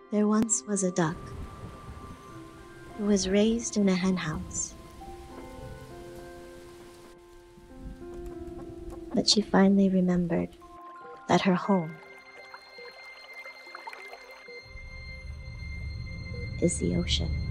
There once was a duck who was raised in a henhouse, but she finally remembered that her home is the ocean.